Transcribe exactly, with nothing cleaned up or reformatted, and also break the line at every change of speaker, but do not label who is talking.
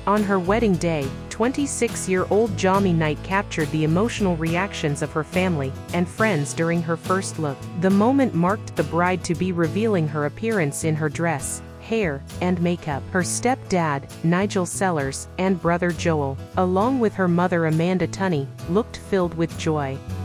On her wedding day, twenty-six-year-old Jami Knight captured the emotional reactions of her family and friends during her first look. The moment marked the bride-to-be revealing her appearance in her dress, hair, and makeup. Her stepdad, Nigel Sellers, and brother Joel, along with her mother Amanda Tunney, looked filled with joy.